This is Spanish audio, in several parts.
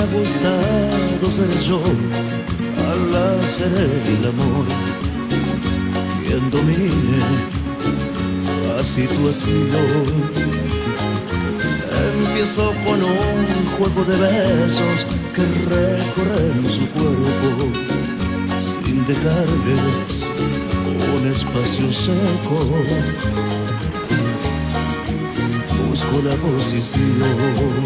gustado ser yo al hacer el amor, quien domine la situación. Empiezo con un juego de besos que recorren su cuerpo sin dejarles un espacio seco. Busco la posición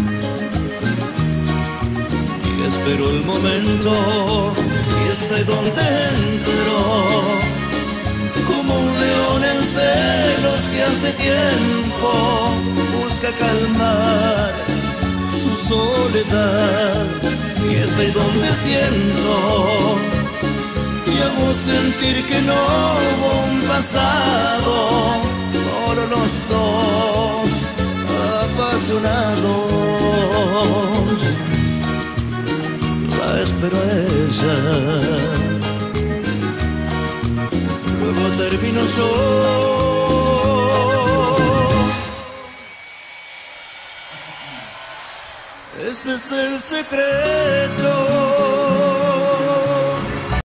y espero el momento, y es ahí donde entro como un león en celos que hace tiempo busca calmar su soledad. Y es ahí donde siento y hago sentir que no hubo un pasado, solo los dos apasionados. La espero a ella, luego termino yo. Ese es el secreto.